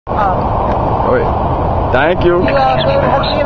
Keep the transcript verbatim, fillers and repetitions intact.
Oh. Oh, wait. Thank you. You are very happy.